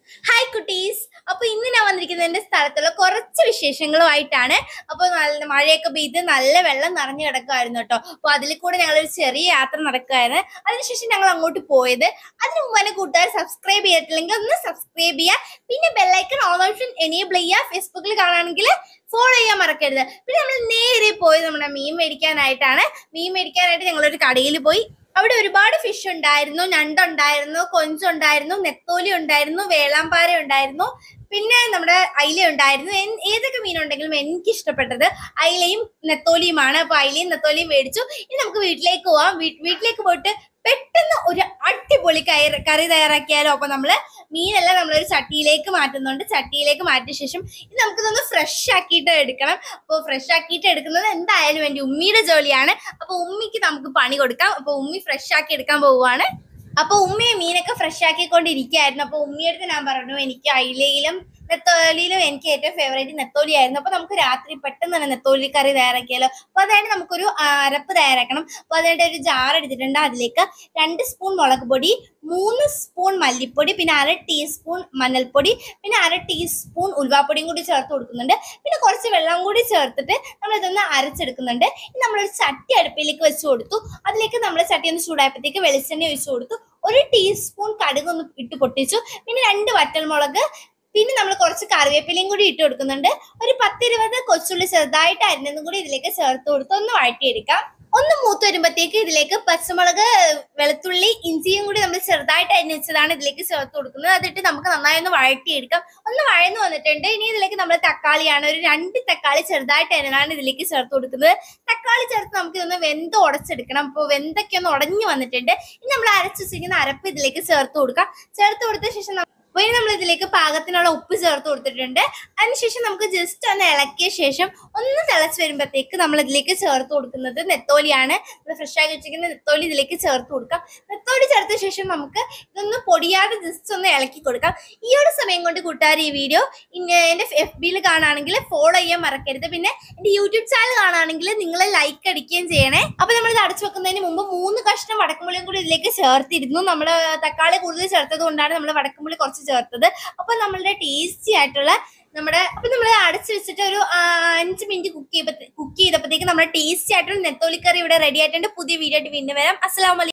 Hi കുട്ടീസ്. അപ്പൊ ഇന്ന് ഞാൻ വന്നിരിക്കുന്നത് എന്റെ സ്ഥലത്തുള്ള കുറച്ച് വിശേഷങ്ങളുമായിട്ടാണ്. അപ്പൊ നല്ല മഴയൊക്കെ പെയ്ത് നല്ല വെള്ളം നിറഞ്ഞു കിടക്കുമായിരുന്നു കേട്ടോ. അപ്പൊ അതിൽ കൂടെ ഞങ്ങൾ ഒരു ചെറിയ യാത്ര നടക്കുമായിരുന്നു. അതിനുശേഷം ഞങ്ങൾ അങ്ങോട്ട് പോയത്. അതിന് മുമ്പ് തന്നെ കൂട്ടുകാർ സബ്സ്ക്രൈബ് ചെയ്തിട്ടില്ലെങ്കിൽ ഒന്ന് സബ്സ്ക്രൈബ് ചെയ്യുക. പിന്നെ ബെല്ലൈക്കൺ ഓൾ ഓപ്ഷൻ എനേബിൾ ചെയ്യുക. ഫേസ്ബുക്കിൽ കാണുകയാണെങ്കിൽ ഫോളോ ചെയ്യാൻ മറക്കരുത്. പിന്നെ നമ്മൾ നേരെ പോയി നമ്മുടെ മീൻ മേടിക്കാനായിട്ടാണ്. മീൻ മേടിക്കാനായിട്ട് ഞങ്ങളൊരു കടയിൽ പോയി. അവിടെ ഒരുപാട് ഫിഷ് ഉണ്ടായിരുന്നു. ഞണ്ടുണ്ടായിരുന്നു, കൊഞ്ചുണ്ടായിരുന്നു, നെത്തോലി ഉണ്ടായിരുന്നു, വേളാമ്പാര ഉണ്ടായിരുന്നു, പിന്നെ നമ്മുടെ അയില ഉണ്ടായിരുന്നു. ഏതൊക്കെ മീനുണ്ടെങ്കിലും എനിക്ക് ഇഷ്ടപ്പെട്ടത് അയിലയും നെത്തോലിയുമാണ്. അപ്പൊ അയിലയും നെത്തോലിയും മേടിച്ചു. ഇനി നമുക്ക് വീട്ടിലേക്ക് പോവാം. വീട്ടിലേക്ക് പോയിട്ട് പെട്ടെന്ന് ഒരു അടിപൊളി കറി തയ്യാറാക്കിയാലോ. അപ്പൊ നമ്മള് മീനെല്ലാം നമ്മളൊരു ചട്ടിയിലേക്ക് മാറ്റുന്നുണ്ട്. ചട്ടിയിലേക്ക് മാറ്റിയ ശേഷം ഇത് നമുക്കിതൊന്ന് ഫ്രഷ് ആക്കിയിട്ട് എടുക്കണം. അപ്പോൾ ഫ്രഷ് ആക്കിയിട്ട് എടുക്കുന്നത് എന്തായാലും എൻ്റെ ഉമ്മിയുടെ ജോലിയാണ്. അപ്പൊ ഉമ്മിക്ക് നമുക്ക് പണി കൊടുക്കാം. അപ്പൊ ഉമ്മി ഫ്രഷ് ആക്കി എടുക്കാൻ പോവുകയാണ്. അപ്പൊ ഉമ്മയെ മീനൊക്കെ ഫ്രഷ് ആക്കിക്കൊണ്ടിരിക്കുകയായിരുന്നു. അപ്പൊ ഉമ്മിയടുത്ത് ഞാൻ പറഞ്ഞു എനിക്ക് അയിലയിലും നെത്തോലിയിലും എനിക്ക് ഏറ്റവും ഫേവറേറ്റ് നെത്തോലി ആയിരുന്നു. അപ്പൊ നമുക്ക് രാത്രി പെട്ടെന്ന് തന്നെ നെത്തോലി കറി തയ്യാറാക്കിയാലോ. അപ്പൊ അതായത് നമുക്കൊരു അരപ്പ് തയ്യാറാക്കണം. അപ്പൊ അതിനായിട്ട് ഒരു ജാർ എടുത്തിട്ടുണ്ട്. അതിലേക്ക് 2 സ്പൂൺ മുളക് പൊടി, 3 സ്പൂൺ മല്ലിപ്പൊടി, പിന്നെ 1/2 ടീസ്പൂൺ മഞ്ഞൾപ്പൊടി, പിന്നെ 1/2 ടീസ്പൂൺ ഉലുവാപ്പൊടിയും കൂടി ചേർത്ത് കൊടുക്കുന്നുണ്ട്. പിന്നെ കുറച്ച് വെള്ളം കൂടി ചേർത്തിട്ട് നമ്മൾ ഇതൊന്ന് അരച്ചെടുക്കുന്നുണ്ട്. ഇനി നമ്മളൊരു ചട്ടി അടുപ്പിലേക്ക് വെച്ച് കൊടുത്തു. അതിലേക്ക് നമ്മൾ ചട്ടി ഒന്ന് ചൂടായപ്പോഴത്തേക്ക് വെളിച്ചെണ്ണ ഒഴിച്ചു കൊടുത്തു. 1 ടീസ്പൂൺ കടുക് ഒന്ന് ഇട്ട് പൊട്ടിച്ചു. പിന്നെ 2 വറ്റൽമുളക്, പിന്നെ നമ്മൾ കുറച്ച് കറിവേപ്പിലയും കൂടി ഇട്ട് കൊടുക്കുന്നുണ്ട്. ഒരു 10-20 കൊച്ചുള്ളി ചെറുതായിട്ട് അരിഞ്ഞതും കൂടി ഇതിലേക്ക് ചേർത്ത് കൊടുത്ത് ഒന്ന് വഴറ്റിയെടുക്കാം. ഒന്ന് മൂത്ത് വരുമ്പോഴത്തേക്ക് ഇതിലേക്ക് പച്ചമുളക്, വെളുത്തുള്ളി, ഇഞ്ചിയും കൂടി നമ്മൾ ചെറുതായിട്ട് അരിഞ്ഞ് വെച്ചതാണ് ഇതിലേക്ക് ചേർത്ത് കൊടുക്കുന്നത്. അതിട്ട് നമുക്ക് നന്നായി ഒന്ന് വഴറ്റിയെടുക്കാം. ഒന്ന് വഴന്നു വന്നിട്ടുണ്ട്. ഇനി ഇതിലേക്ക് നമ്മൾ തക്കാളിയാണ്, ഒരു 2 തക്കാളി ചെറുതായിട്ട് അരിഞ്ഞതാണ് ഇതിലേക്ക് ചേർത്ത് കൊടുക്കുന്നത്. തക്കാളി ചേർത്ത് നമുക്ക് ഇതൊന്ന് വെന്ത് ഉടച്ചെടുക്കണം. അപ്പോൾ വെന്തൊക്കെ ഒന്ന് ഉടഞ്ഞു വന്നിട്ടുണ്ട്. ഇനി നമ്മൾ അരച്ചു വെച്ചിരിക്കുന്ന അരപ്പ് ഇതിലേക്ക് ചേർത്ത് കൊടുക്കാം. ചേർത്ത് കൊടുത്ത ശേഷം ഇനി നമ്മൾ ഇതിലേക്ക് പാകത്തിനുള്ള ഉപ്പ് ചേർത്ത് കൊടുത്തിട്ടുണ്ട്. അതിനുശേഷം നമുക്ക് ജസ്റ്റ് ഒന്ന് ഇളക്കിയ ശേഷം ഒന്ന് തിളച്ച് വരുമ്പോഴത്തേക്ക് നമ്മൾ ഇതിലേക്ക് ചേർത്ത് കൊടുക്കുന്നത് നെത്തോലിയാണ്. നമ്മൾ ഫ്രഷ് ആക്കി വെച്ചിരിക്കുന്ന നെത്തോലി ഇതിലേക്ക് ചേർത്ത് കൊടുക്കാം. നെത്തോലി ചേർത്ത ശേഷം നമുക്ക് ഇതൊന്ന് പൊടിയാതെ ജസ്റ്റ് ഒന്ന് ഇളക്കി കൊടുക്കാം. ഈ ഒരു സമയം കൊണ്ട് കൂട്ടുകാർ ഈ വീഡിയോ എൻ്റെ FBയിൽ കാണുകയാണെങ്കിൽ ഫോളോ ചെയ്യാൻ മറക്കരുത്. പിന്നെ എൻ്റെ യൂട്യൂബ് ചാനൽ കാണുകയാണെങ്കിൽ നിങ്ങൾ ലൈക്ക് അടിക്കുകയും ചെയ്യണേ. അപ്പൊ നമ്മൾ ഇത് അടച്ചു വെക്കുന്നതിന് മുമ്പ് 3 കഷ്ണം വടക്കമുള്ളിയും കൂടി ഇതിലേക്ക് ചേർത്തിരുന്നു. നമ്മൾ തക്കാളി കൂടുതൽ ചേർത്തത് കൊണ്ടാണ് നമ്മൾ വടക്കമുള്ളി കുറച്ച് ചേർത്തത്. അപ്പൊ നമ്മളുടെ ടേസ്റ്റി ആയിട്ടുള്ള നമ്മൾ അടച്ചു വെച്ചിട്ട് ഒരു 5 മിനിറ്റ് കുക്ക് ചെയ്തപ്പോഴത്തേക്ക് നമ്മുടെ ടേസ്റ്റി ആയിട്ടുള്ള നെത്തോലിക്കറി ഇവിടെ റെഡി ആയിട്ടുണ്ട്. പുതിയ വീഡിയോ ആയിട്ട് വീണ്ടും വരാം. അസ്സലാമു അലൈക്കും.